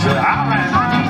All right.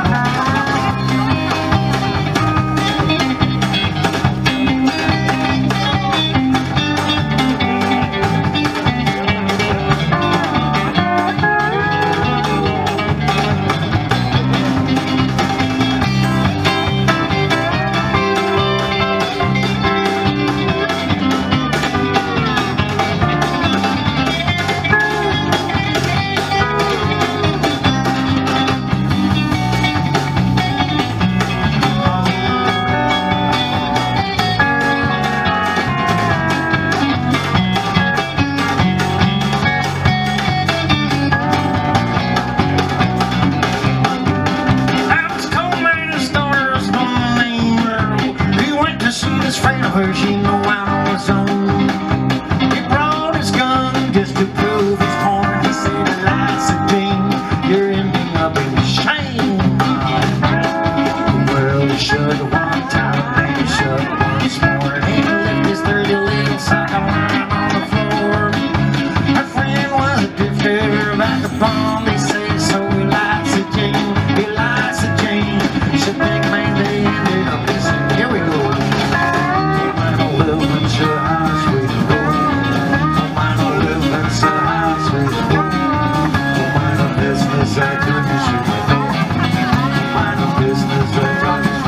Where she know out on his own. He brought his gun just to prove his point. He said, Eliza Jane, you're ending up in shame. The world should one time and shut once more. He left his dirty little sock lying on the floor. Her friend was a drifter back upon me, say so. Eliza Jane, she think man they ended up missing. Here we go. Sure how sweet the road. Oh, mine don't live in so how sweet the road. Oh, mine no business I couldn't shoot my door. Oh, mine no business I couldn't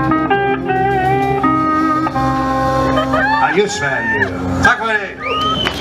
Just Sverige. Tack för det.